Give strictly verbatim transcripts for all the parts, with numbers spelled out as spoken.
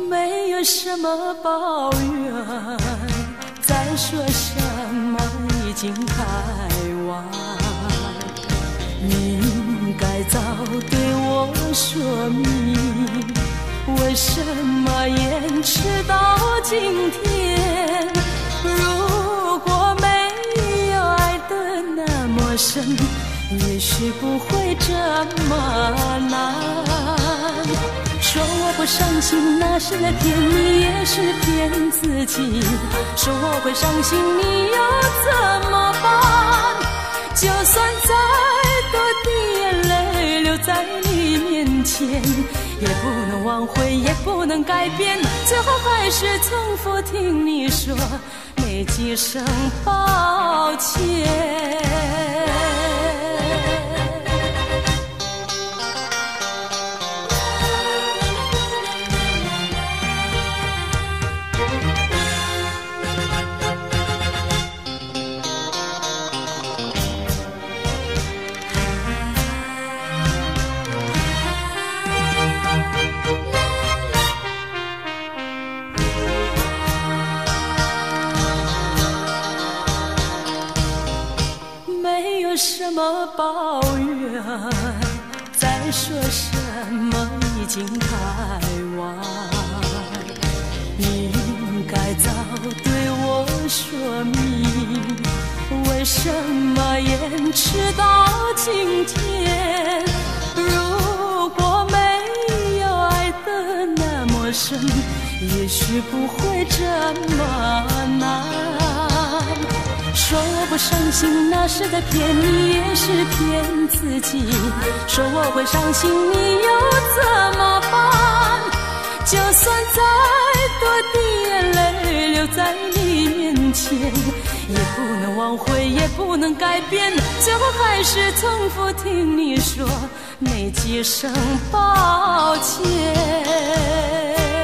没有什么抱怨，再说什么已经太晚。你应该早对我说明，为什么延迟到今天？如果没有爱得那么深，也许不会这么难。说我不伤心，那是在骗你，也是骗自己。说我会伤心，你又怎么办？就算再多的眼泪流在你面前，也不能挽回，也不能改变，最后还是重复听你说那几声抱歉。什么抱怨，再说什么已经太晚。你应该早对我说明，为什么延迟到今天？如果没有爱得那么深，也许不会这么难。说我不伤心，那是在骗你，也是骗自己。说我会伤心，你又怎么办？就算再多的眼泪流在你面前，也不能挽回，也不能改变，最后还是重复听你说那几声抱歉。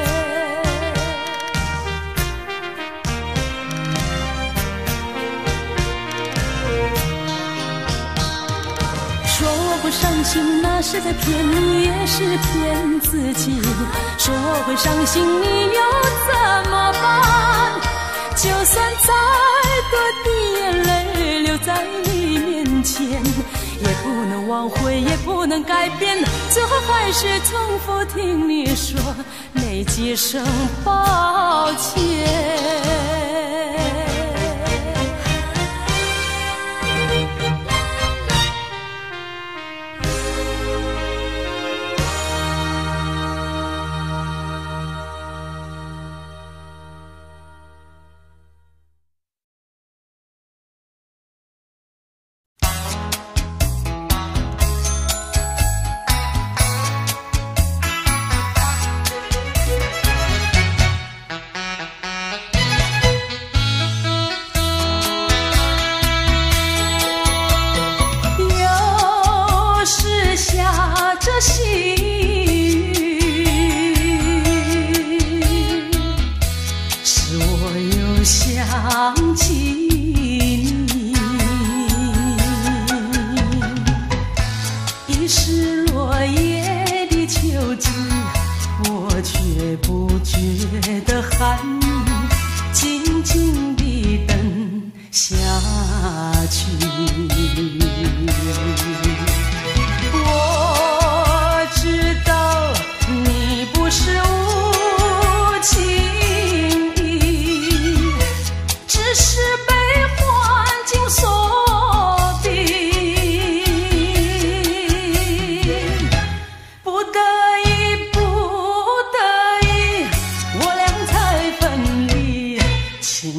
不伤心，那是在骗你，也是骗自己。说我会伤心，你又怎么办？就算再多的眼泪流在你面前，也不能挽回，也不能改变，最后还是重复听你说那几声抱歉。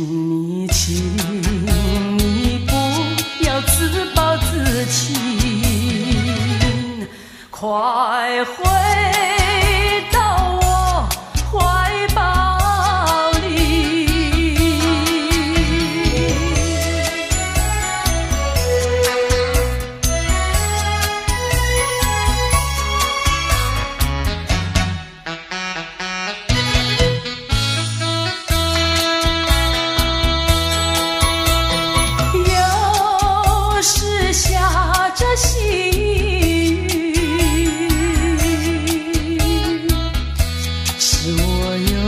请你不要自暴自弃。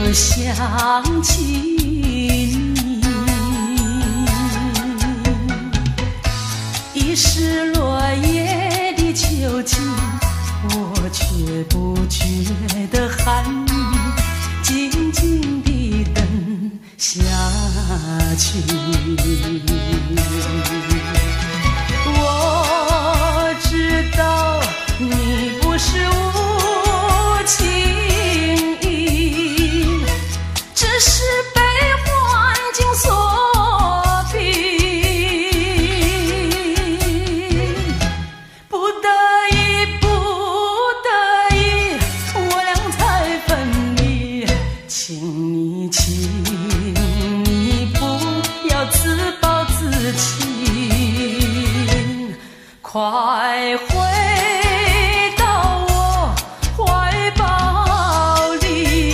想起你，已是落叶的秋季，我却不觉得寒意，静静地等下去。我知道你不是无情意，只是被环境所逼，不得已，不得已，我俩才分离。请你，请你不要自暴自弃，快回到我怀抱里。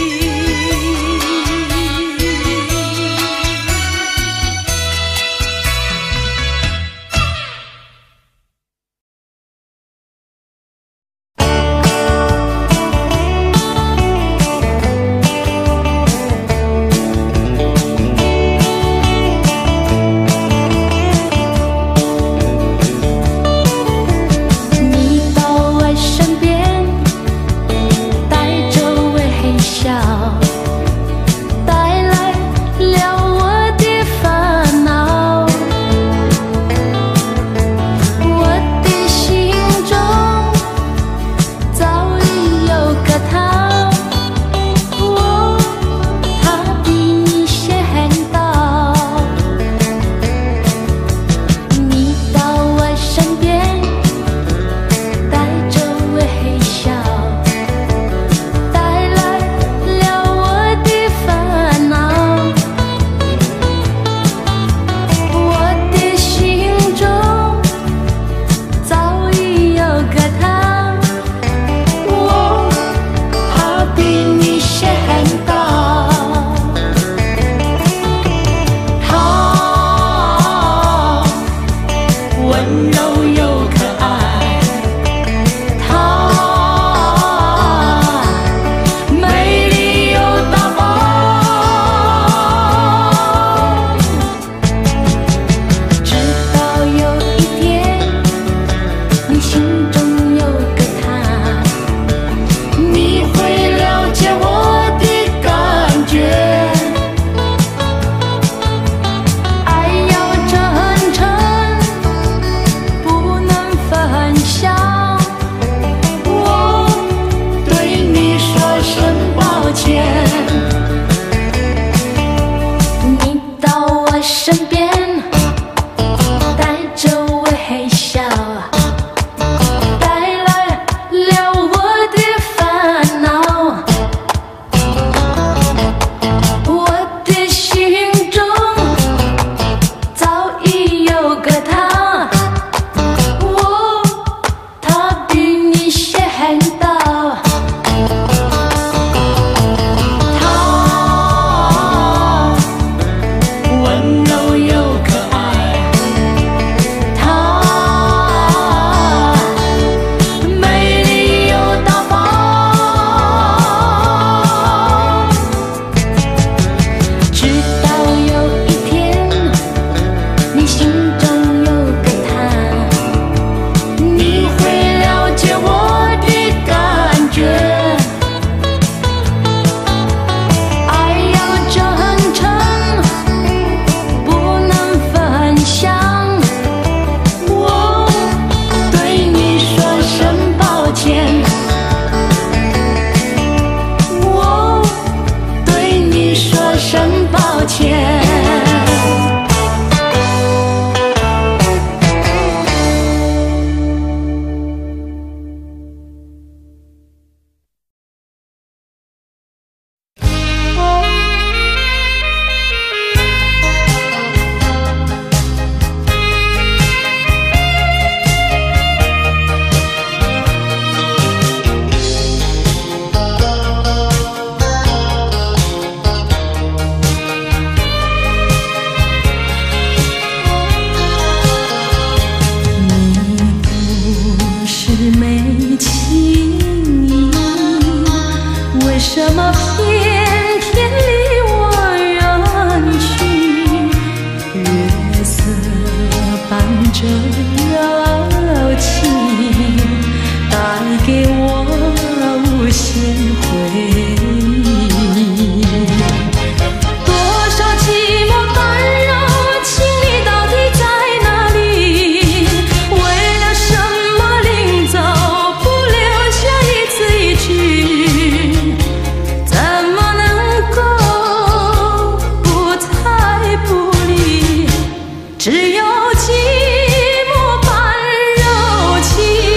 着柔情，带给我无限回忆。多少寂寞烦扰，情你到底在哪里？为了什么临走不留下一字一句？怎么能够不太不离？只有寂寞伴柔情。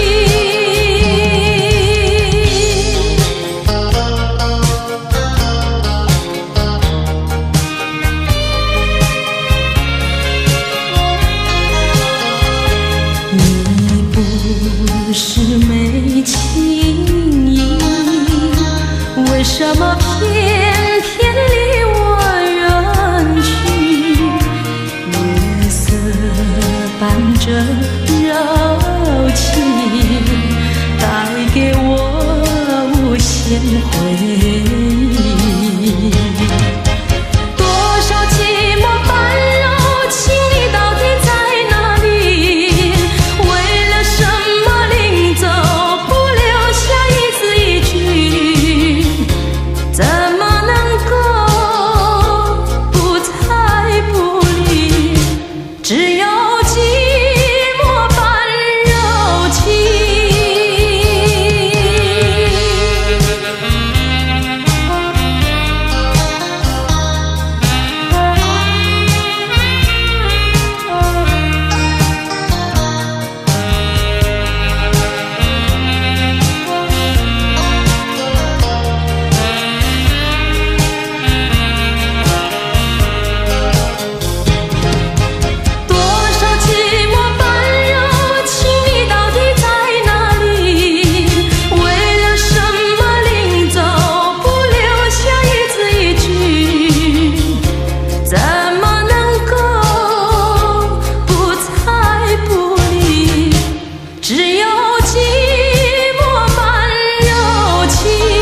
你不是没情意，为什么偏偏离我远去？月色伴着柔情，带给我无限回忆。多少寂寞烦扰，情你到底在哪里？为了什么临走不留下一字一句？怎么能够不太不离？只有寂寞伴柔情。多少寂寞烦扰，情你到底在哪里？为了什么临走不留下一字一句？怎么能够不太不离？只有寂寞伴柔情。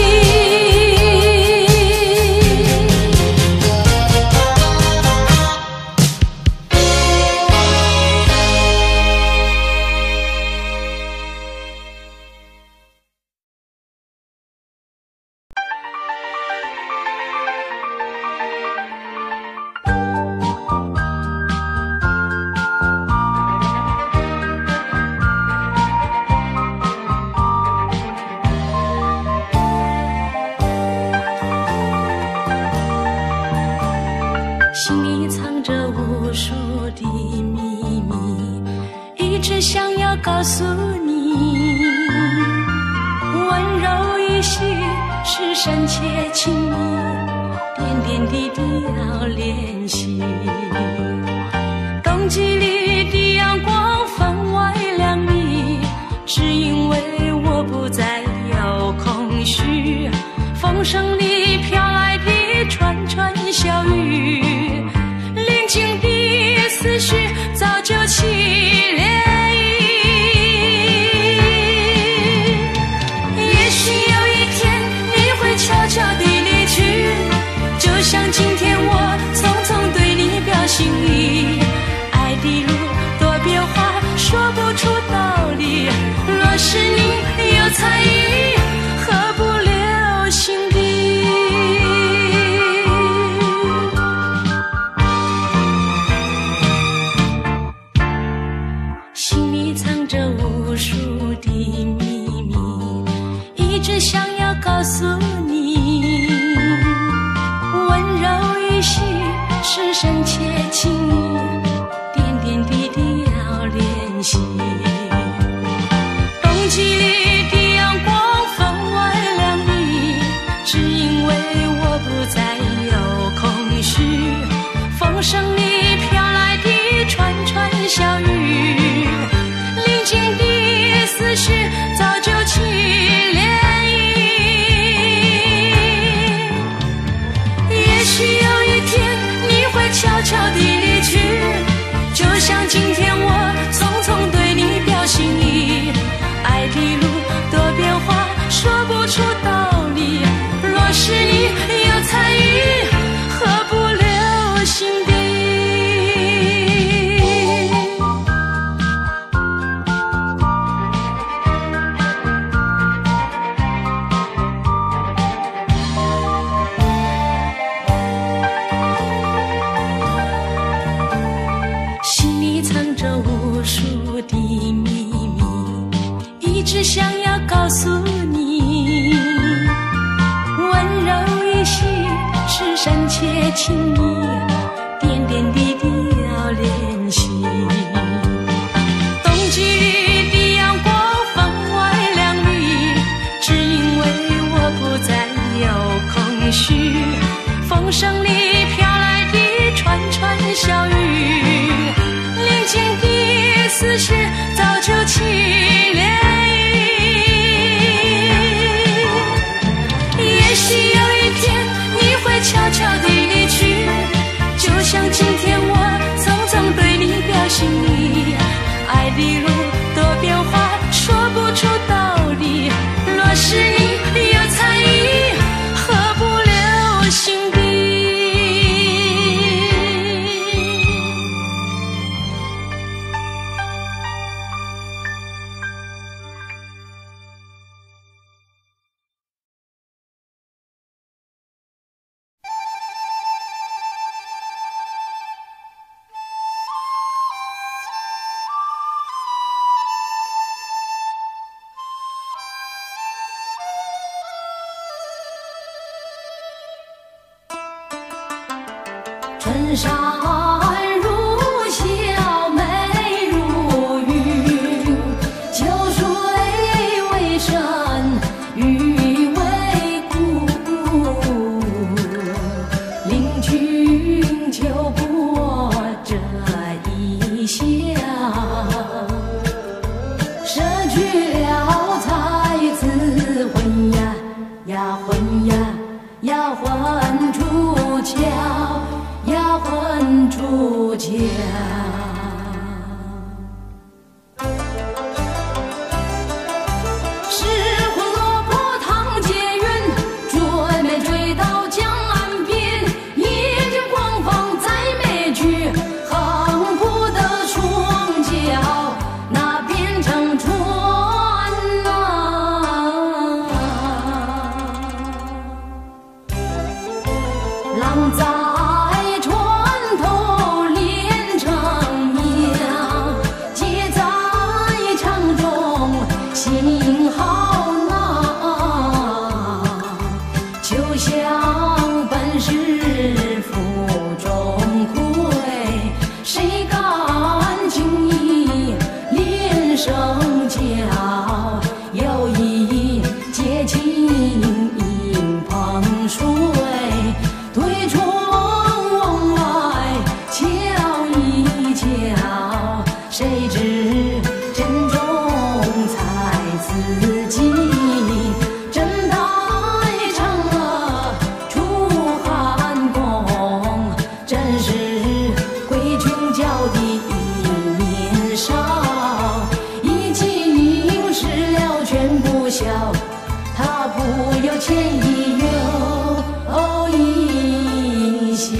心里藏着无数的秘密，一直想要告诉你。温柔一息是深切情谊，点点滴滴要练习。冬季里的阳光分外亮丽，只因为我不再有空虚。风声里飘来的串串小雨，宁静的思绪早就起涟漪。也许有一天你会悄悄地离去，就像今天我匆匆对你表心意。爱的路多变化，说不出道理。若是你有参与，何不留心底？心里藏着无数的秘密，一直想要告诉你。温柔一息是深切情谊，点点滴滴要练习。冬季里的阳光分外亮丽，只因为我不再有空虚。风声里飘来的串串小雨，宁静的思绪早就起涟漪。也许有一天你会悄悄地离去，就像今天我匆匆对你表心意。爱的路多变化，说不出道理。若是你有参与，何不留心底？ 风声里飘来的串串小雨，林间的思绪早就起涟漪。也许有一天你会悄悄地离去，就像今天我匆匆对你表心意。爱的路多变化，说不出道理，若是你有参与，何不留心底。 春山如笑，美如云，秋水为深，雨为苦。令君就过这一宵，舍去了才子魂呀呀魂呀呀魂出窍。呀，魂出窍。失魂落魄唐劫云，追没追到江岸边？一阵狂风再没去，横浦的双脚那变成船啊，浪在。心好恼，就像本是腹中亏，谁敢轻易连声叫？有意借情饮烹水，推窗往外瞧一瞧，谁知真中自己真待嫦娥出寒宫，真是贵穷教的年少，已经失了全不孝，他不有钱亦有一笑。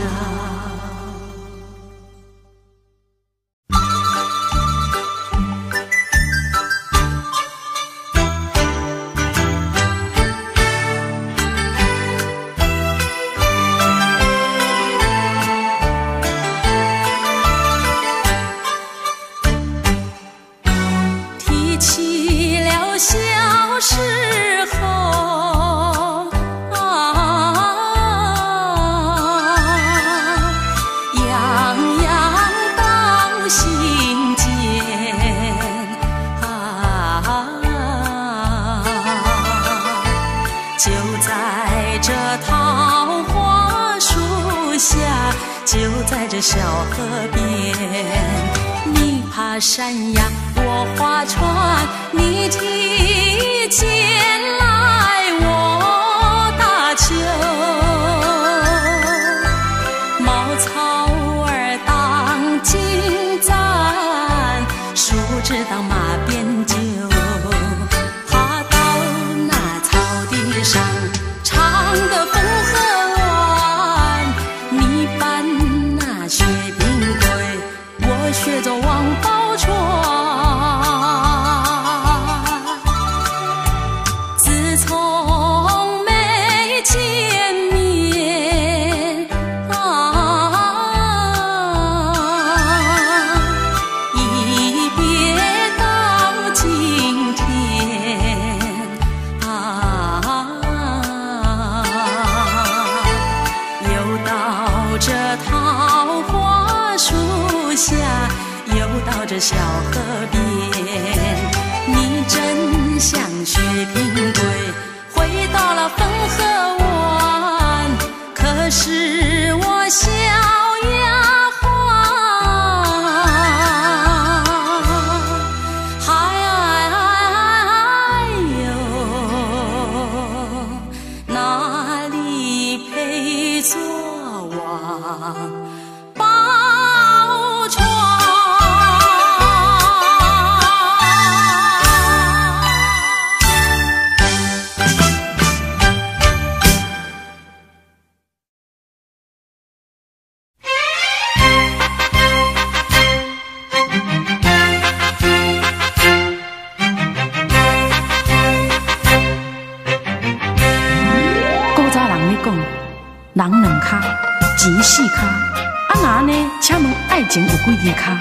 就在这小河边，你爬山呀，我划船，你提剑来，我打球，茅草儿当金簪，树枝当马鞭揪，爬到那草地上，唱个风和晚，你伴薛平贵，我学着王宝钏。自从没见面啊，一别到今天啊，又到这桃花树下，又到这小河边，你真像薛平贵，回到了风和湾。 包床。 人两脚，钱四脚，啊那呢？请问爱情有几支脚？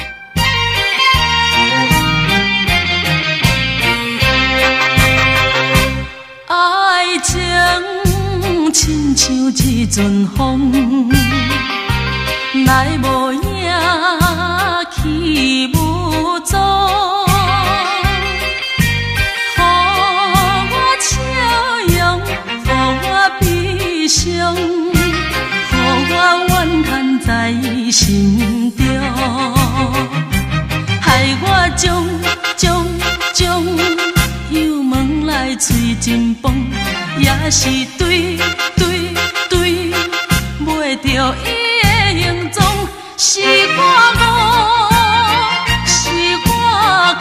爱情亲像一阵风，来无影去无踪。予我笑容，予我悲伤。予我怨叹在心中，害我将将将油门来吹真风，也是对对对，袂着伊的形状，是我误，是我苦，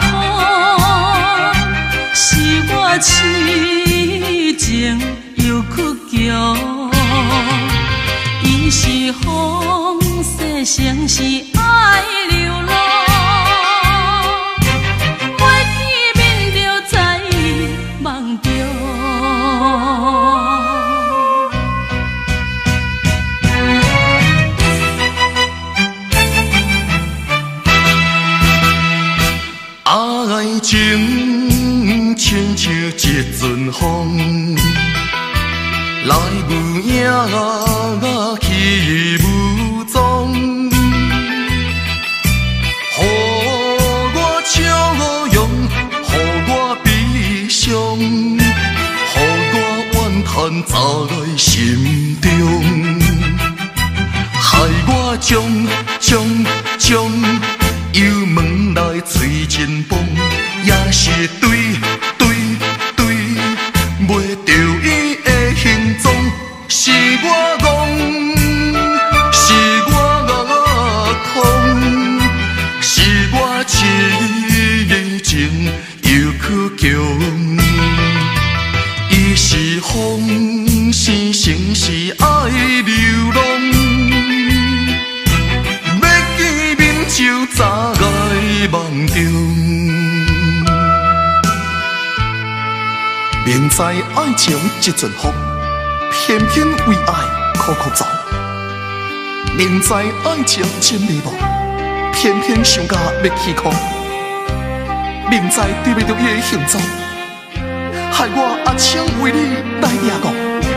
是我痴情又屈强。伊是风世成是爱流浪，袂见面就知梦中。 爱情亲像一阵风，来无影去无踪，予我笑容，予我悲伤，予我怨叹在心中，害我将将将油门来吹真风，也是对对对，袂着伊的形状，是我戆，是我空，是我痴情又屈强。伊是风，是城是爱流浪，要见面就早来梦中。明知爱情一阵风，偏偏为爱苦苦走。明知爱情真美梦，偏偏想甲要起哭。明知对不着伊的形状，害我阿青为你来抓狂。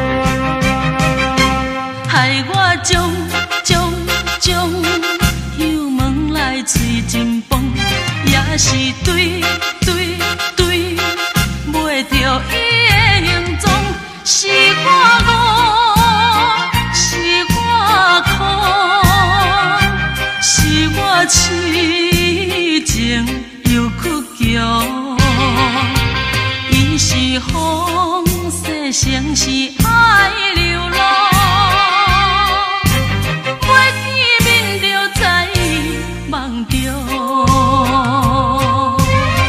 害我将将将油门来吹真风，也是对对对，袂着伊的形状，是我误，是我苦，是我痴情又屈强。伊是风世成是爱流浪，袂见面就知梦中。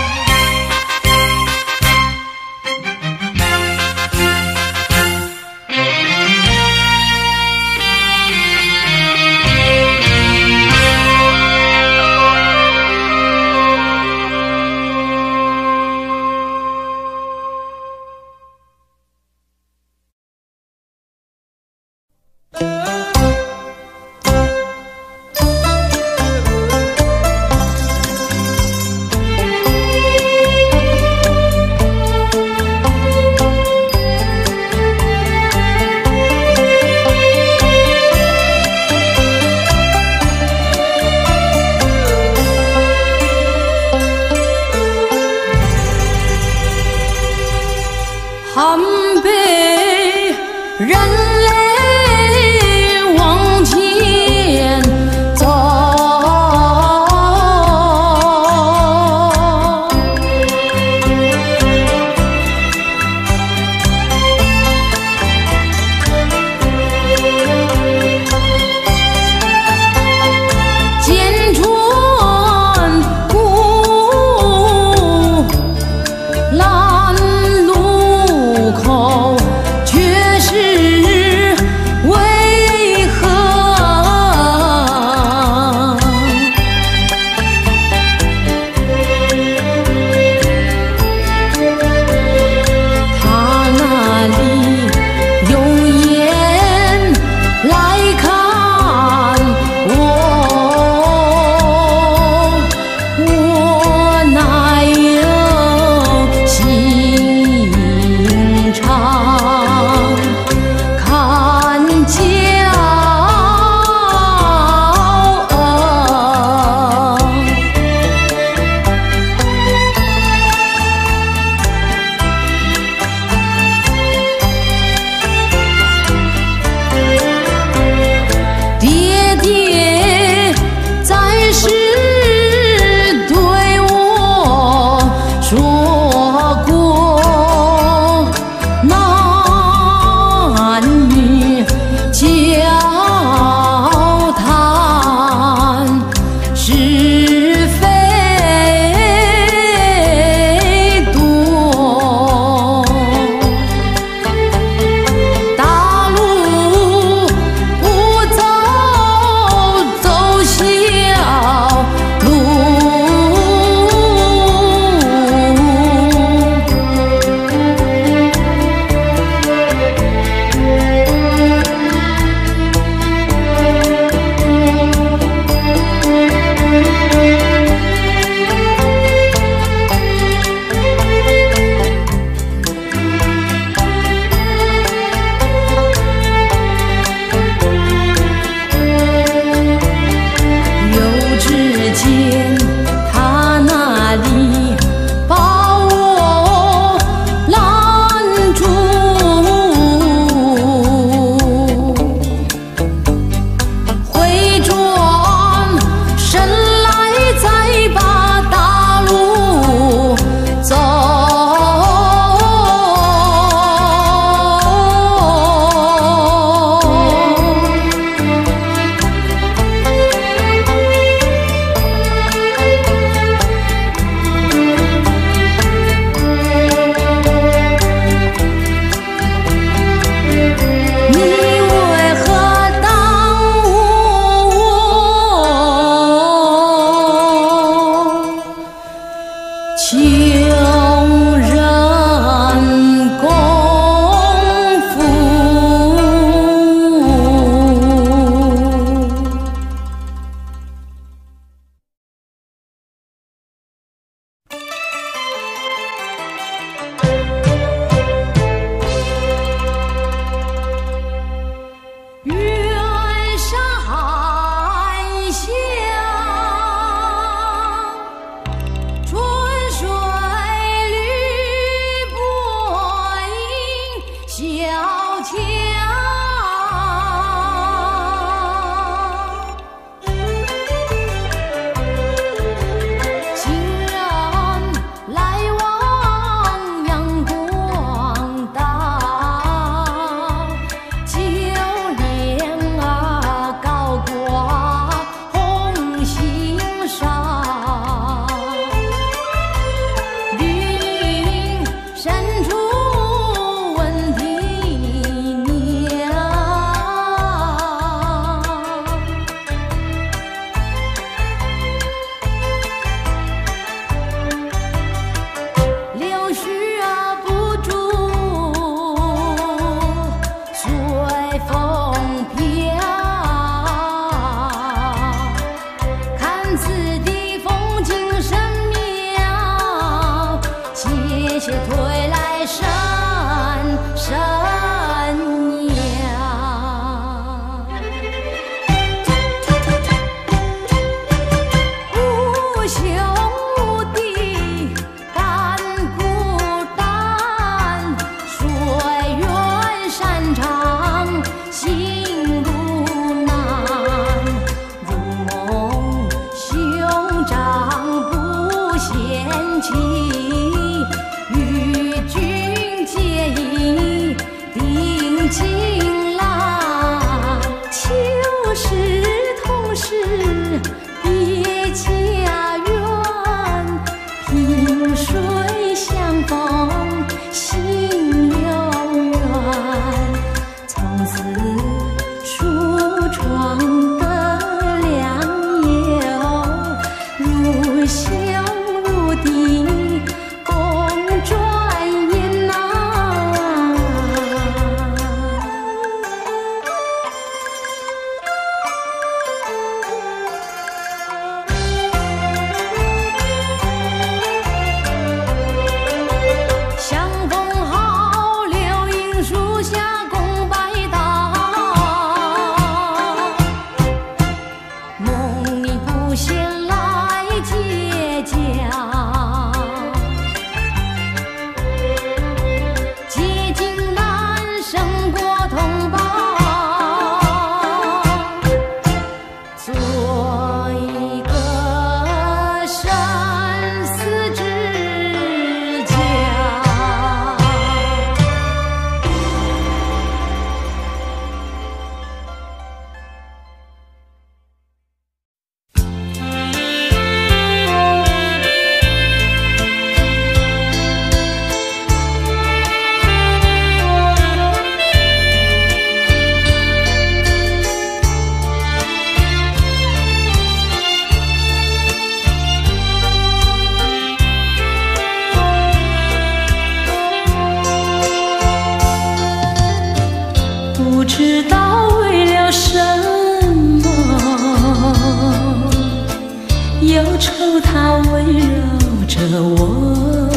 愁它围绕着我，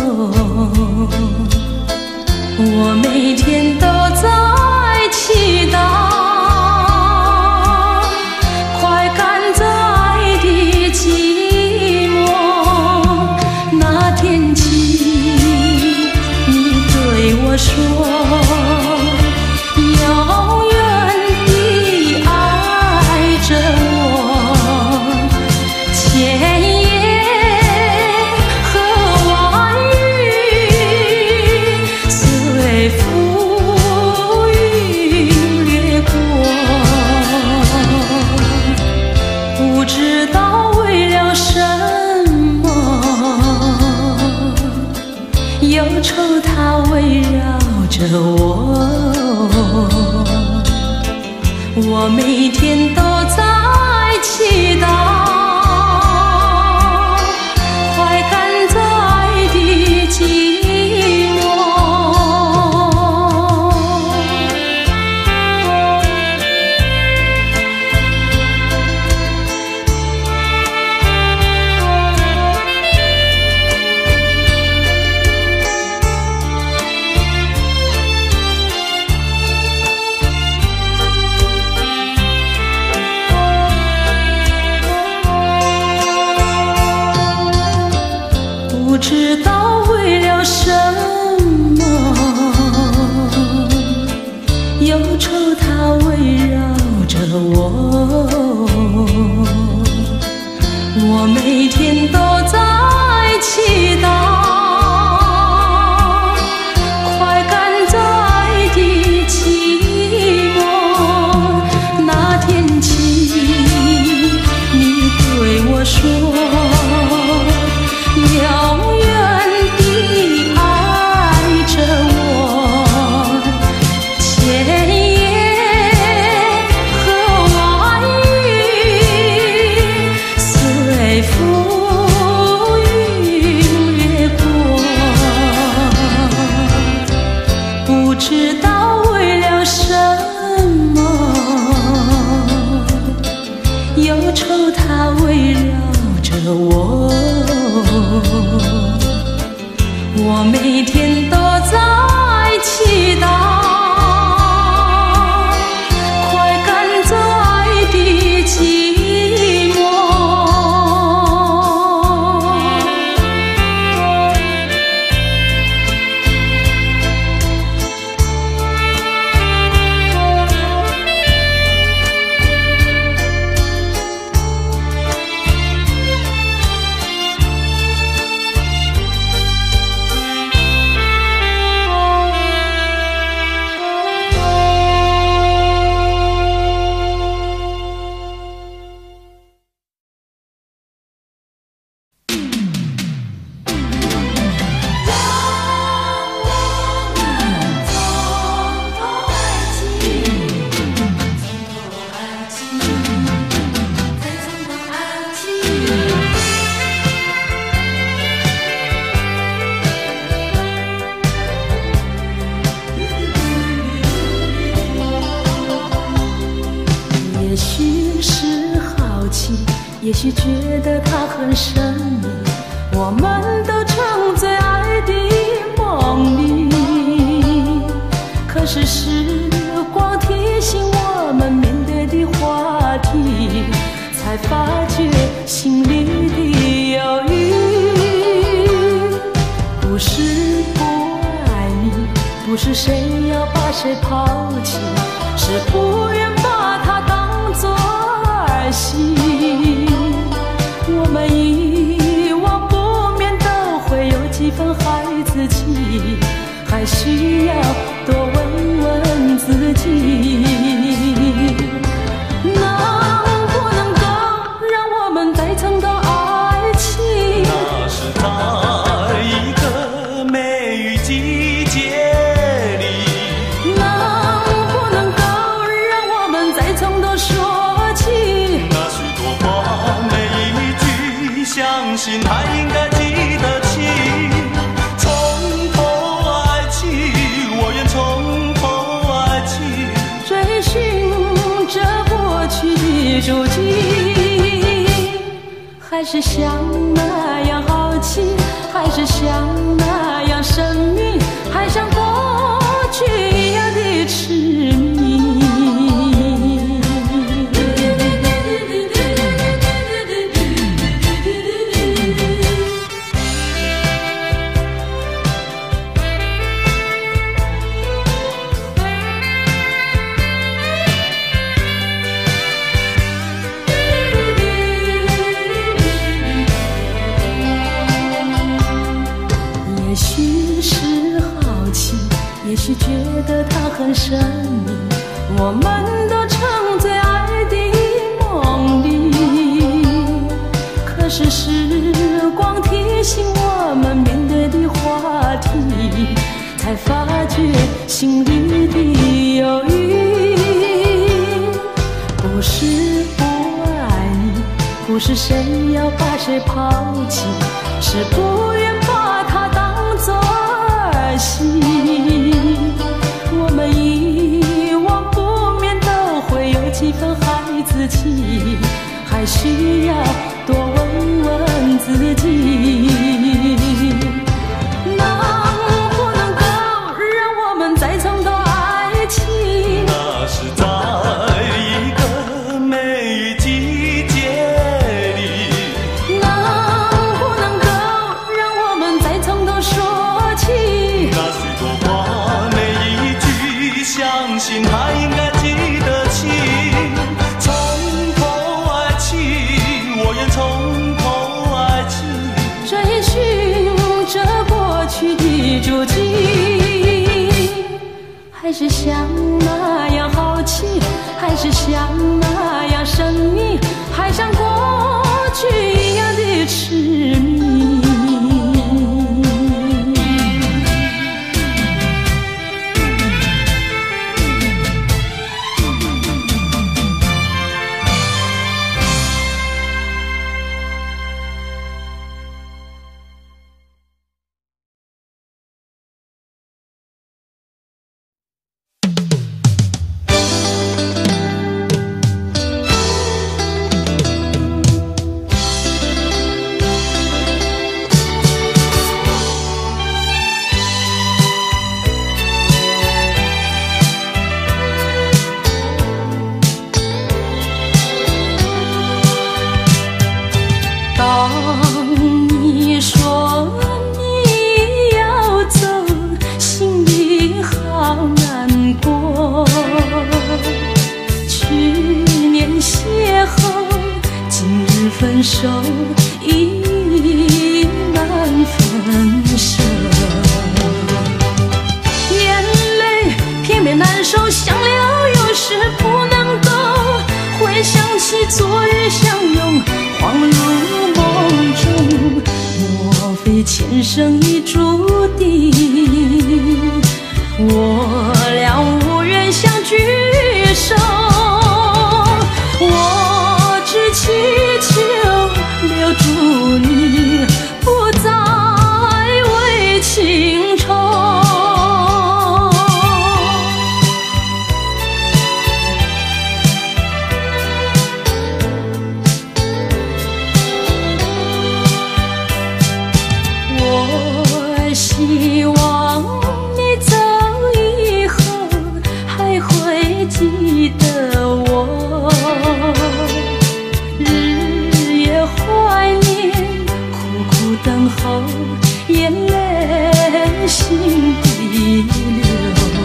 我每天都在祈祷，快赶在的寂寞。那天起，你对我说，永远地爱着我，千言和万语随浮云掠过，不知道为了什么，忧愁它围绕着我，我每天都在祈祷，快赶在的寂寞。不知道为了什么，忧愁它围绕着我，我每天都在祈祷，快赶在的寂寞。那天起，你对我说，永远地爱着我，千言和万语随浮云掠过，不知道为了什么，忧愁它围绕着我，我每天都在祈祷，快赶在的寂寞。也许是好奇，也许觉得它很神秘，我们都沉醉爱的梦里。可是时光提醒我们面对的话题，才发觉心里的犹豫。不是不爱你，不是谁要把谁抛弃，是不愿把它当作儿戏。我们遗忘不免都会有几分孩子气，还需要多问问自己，能不能够让我们再尝到爱情？ 那是在一个梅雨季节里， 能不能够让我们再从头说起？ 那许多话每一句，相信还应该记得起。从头爱起，我愿从头爱起， 追寻着过去的足迹， 还是像那样好奇，还是像那样生命，还像过去一样的痴迷。也许觉得它很神秘，我们都沉醉爱的梦里。可是时光提醒我们面对的话题，才发觉心里的犹豫。不是不爱你，不是谁要把谁抛弃，是不愿把它当作儿戏。我们遗忘不免都会有几分孩子气，还需要多问问自己，能不能够让我们再重头爱情？ 那是在一个每季节里， 能不能够让我们再从头说起？ 那许多话每一句相信他应该记得清。从头爱起，我愿从头爱起， 追寻着过去的足迹，还是像那样好奇，还是像那样神秘，还像过去一样的痴迷。分手已难分舍，眼泪偏偏难收，想流有时不能够。回想起昨日相拥，恍如梦中，莫非前生已注定，我俩无缘相聚首。我只祈求留住你，不再为情愁。我希望你走以后还会记得我，日夜怀念，苦苦等候，眼泪心底流。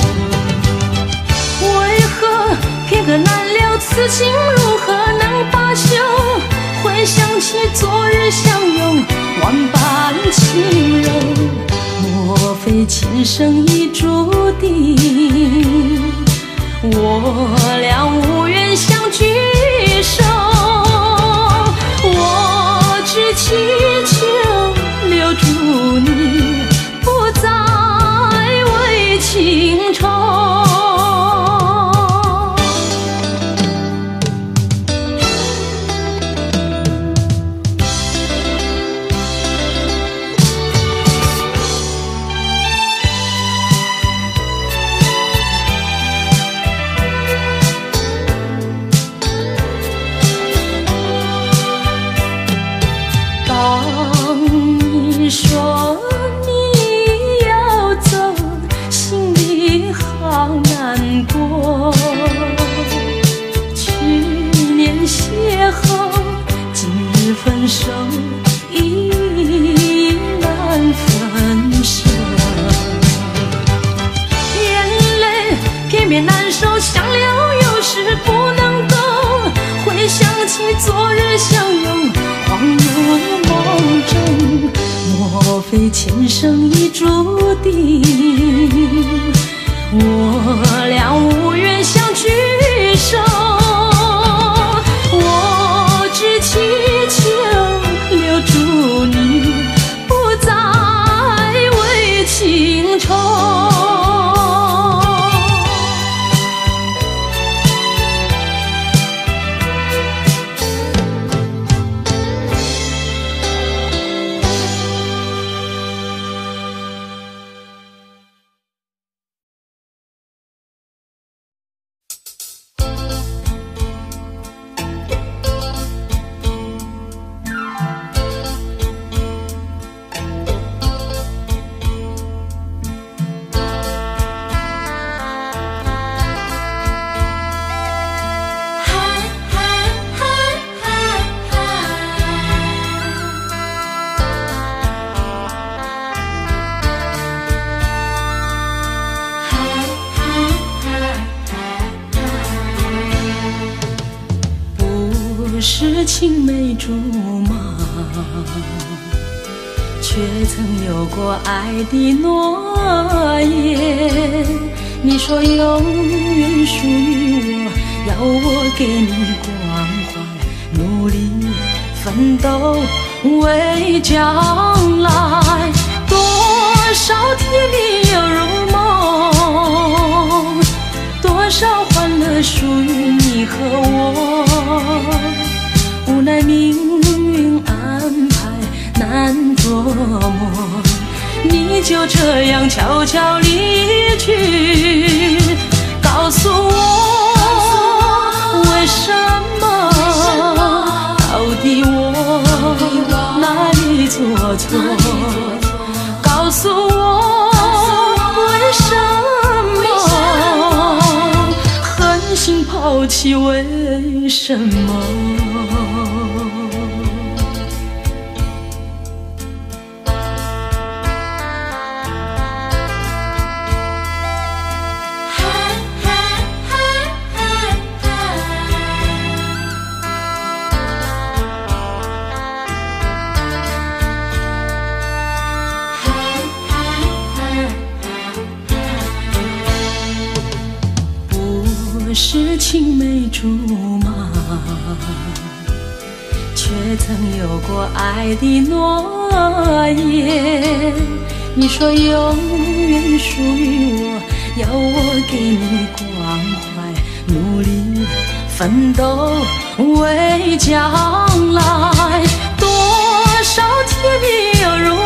为何片刻难留，此情如何能罢休？回想起昨日相拥，万般情柔，莫非前生已注定，我俩无缘相聚首。我只祈求留住你，不再为情愁。 后，今日分手已难分舍。眼泪偏偏难收，想流有时不能够。回想起昨日相拥，恍如梦中。莫非前生已注定，我俩无缘相聚首。我只祈求留住你，不再为情愁。是青梅竹马，却曾有过爱的诺言。你说永远属于我，要我给你关怀，努力奋斗为将来。多少甜蜜又如梦，多少欢乐属于你和我。无奈命运安排难琢磨，你就这样悄悄离去。告诉我为什么，到底我哪里做错？告诉我为什么狠心抛弃，为什么？是青梅竹马，却曾有过爱的诺言。你说永远属于我，要我给你关怀，努力奋斗为将来。多少甜蜜又如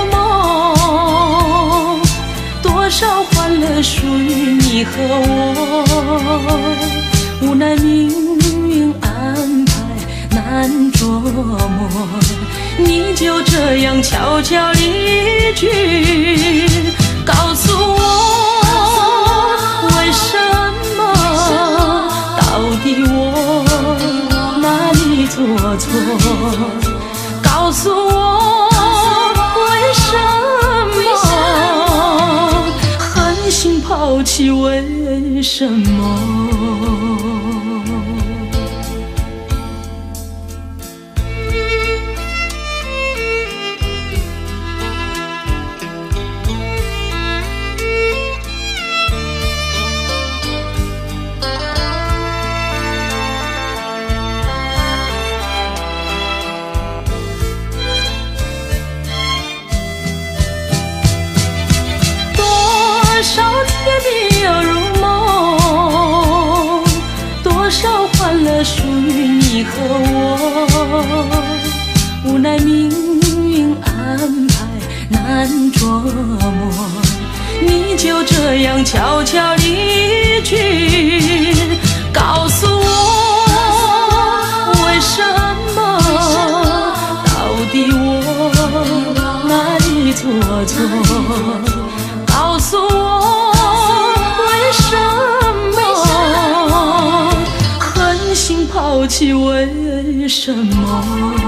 梦，多少欢乐属于你和我。无奈命运安排难琢磨，你就这样悄悄离去。告诉我为什么，到底我哪里做错？告诉我为什么狠心抛弃，为什么？多少甜蜜又如梦，多少欢乐属于你和我。无奈命运安排难琢磨，你就这样悄悄离去。告诉我为什么，到底我哪里做错？告诉我为什么狠心抛弃，为什么？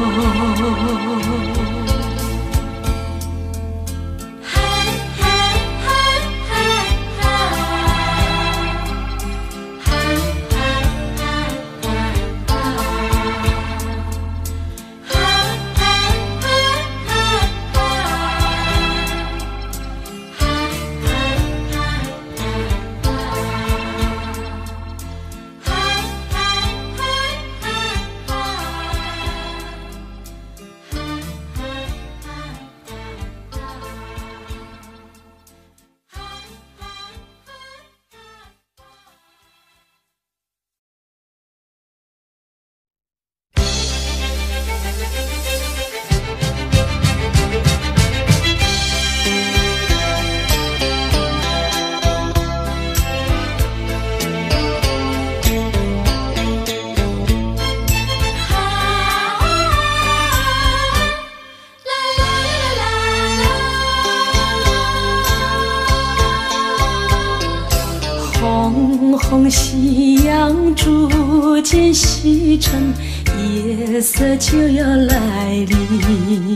红夕阳逐渐西沉，夜色就要来临。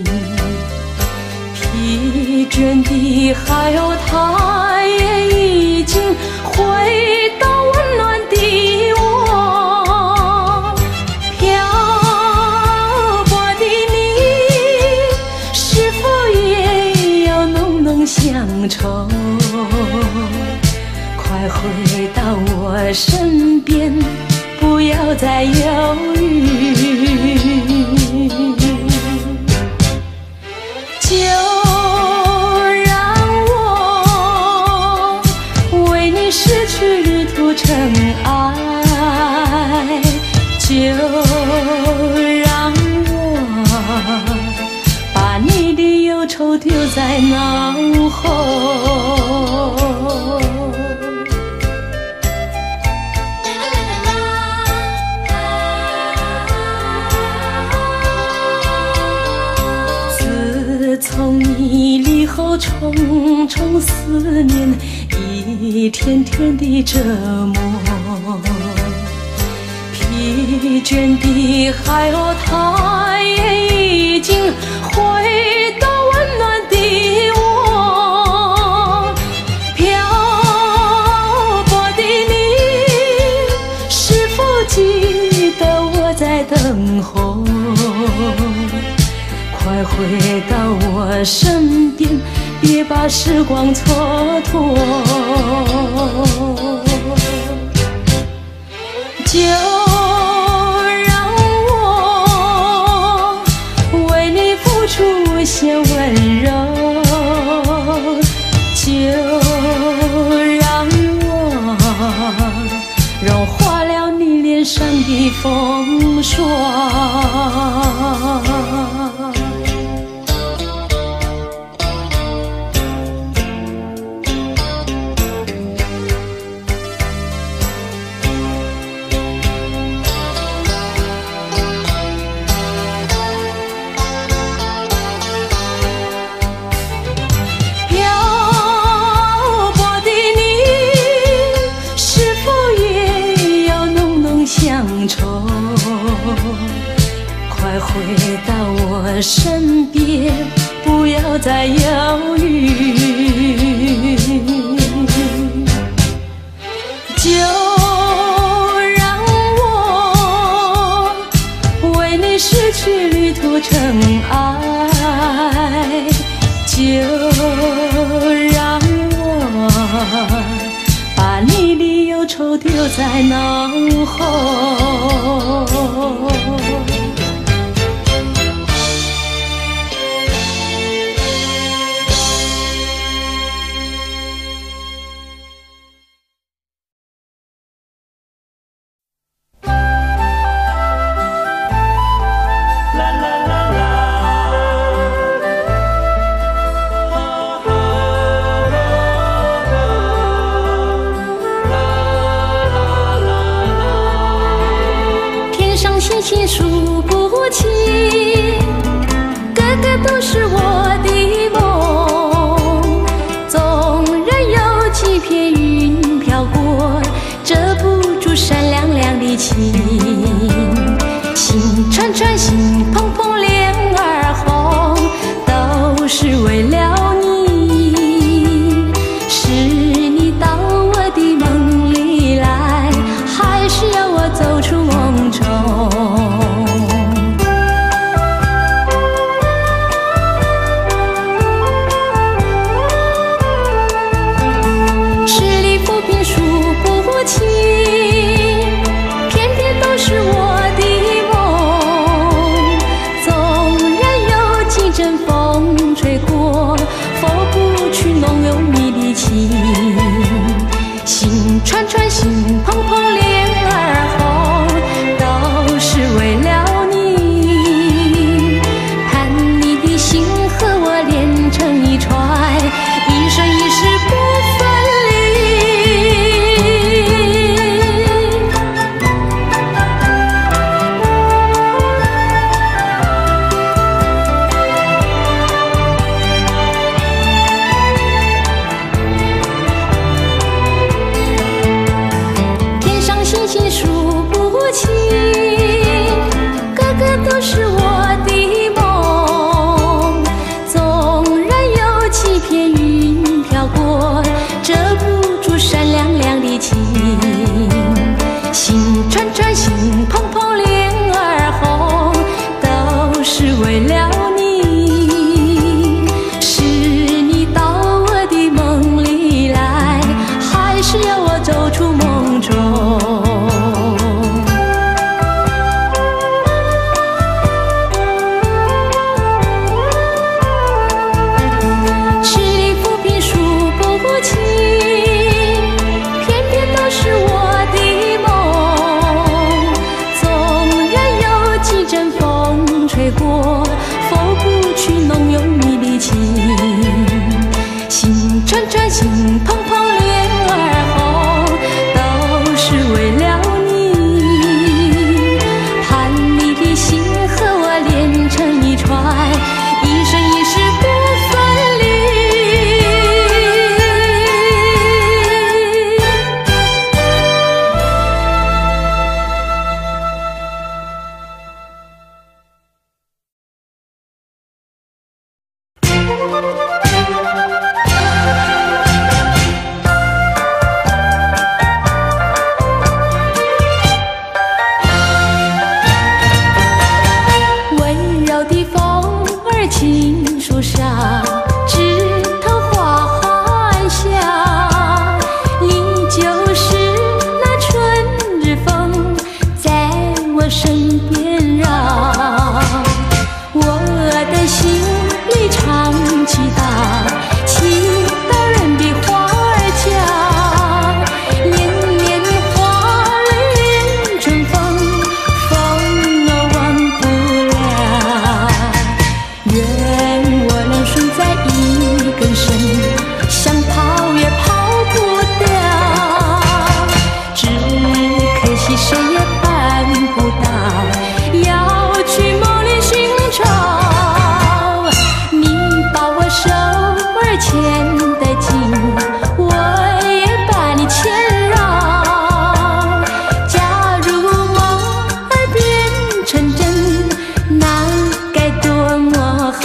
疲倦的海鸥，它也已经回到温暖的我。漂泊的你，是否也有浓浓乡愁？快回到我身边，不要再犹豫，就让我为你失去旅途尘埃，就让我把你的忧愁丢在脑后。从你离后，重重思念，一天天的折磨。疲倦的海鸥，它也已经回到温暖的我。漂泊的你，是否记得我在等候？快回到我身边，别把时光蹉跎，就让我为你付出无限温柔，就让我融化了你脸上的风霜。快回到我身边，不要再犹豫，就让我为你失去旅途尘埃，就让我把你的忧愁丢在脑后。星数不清，个个都是我的梦。纵然有几片云飘过，遮不住闪亮亮的情。 我身边绕，我的心里常祈祷，祈祷人比花儿娇，年年花蕊连春风，风儿忘不了。愿我能顺在一根绳，想跑也跑不掉，只可惜谁也办不到，要去梦里寻找。你把我手儿牵得紧，我也把你牵绕。假如梦儿变成真，那该多么好。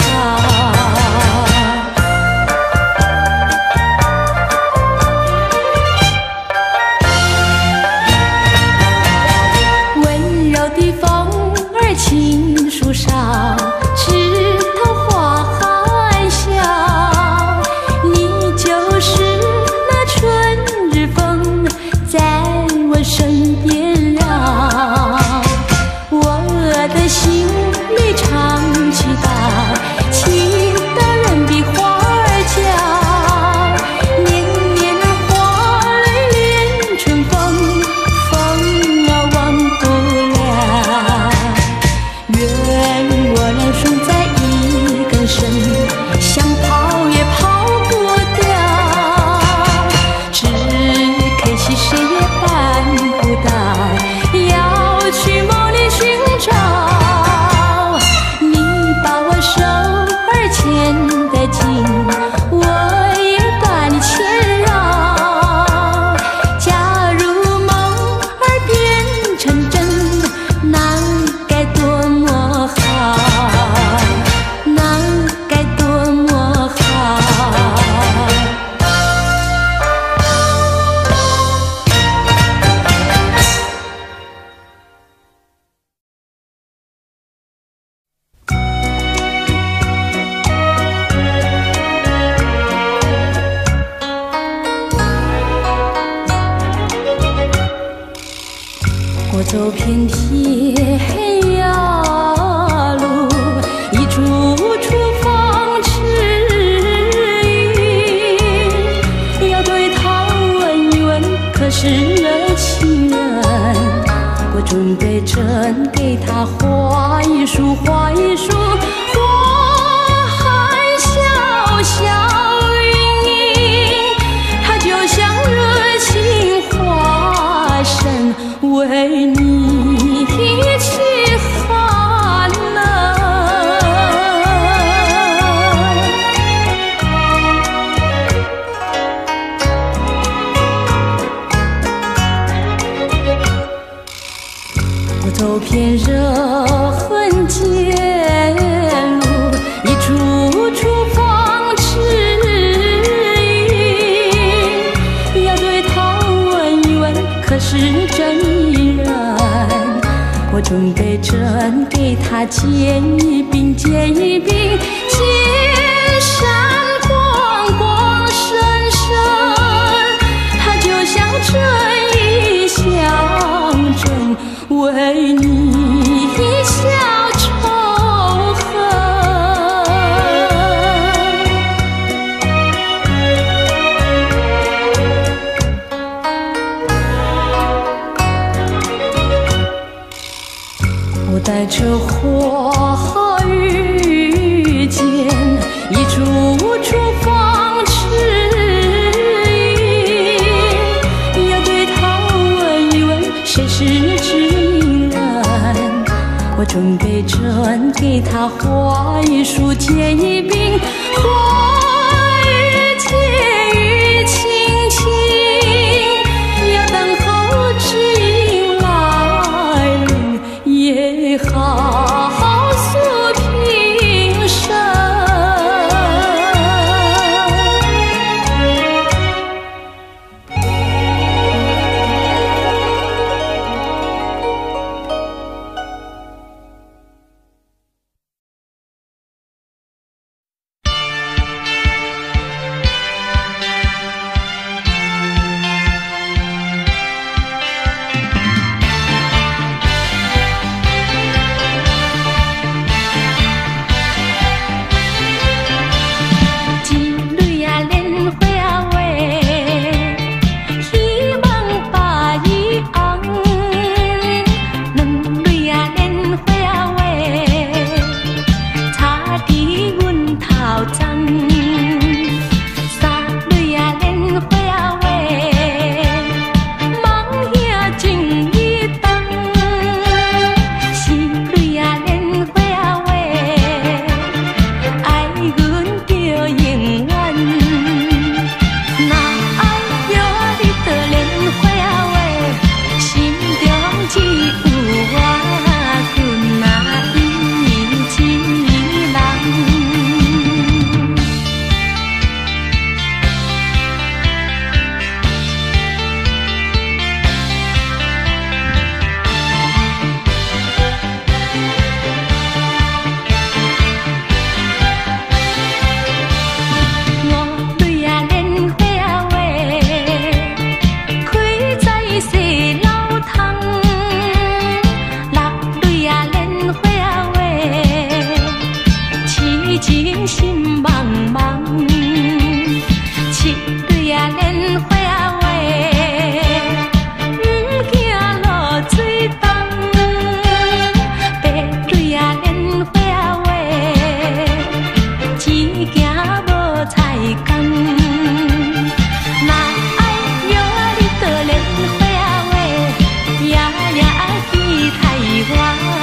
温柔的风儿轻树梢，枝头花含笑，你就是那春日风，在我身边绕。我的心里常祈祷，祈祷人比花儿娇，年年花蕊连春风，风儿忘不了。愿我能顺在一根绳，想跑也跑不掉，只可惜谁也办不到，要去梦里寻找。你把我手儿牵得紧，我也把你牵绕。假如梦儿变成真，那该多么好，那该多么好。我走遍天涯路，一处处风驰云，要对他问一问，可是热情人？我准备真给他画一束，画一束花含笑笑云影，他就像热情化身，为你去寒冷。我走遍热痕街路，一处处风驰云，要对他问一问，可是真一人？我准备真给他结一并，结一并，结山光光深深，他就像这一乡镇，为你消仇恨。我带着花遇见，一处处风驰云，要对他问一问，谁是知音人？我准备真给他画一束，结一并，花语结语轻轻，要等候知音来临，也好诉平生。 花。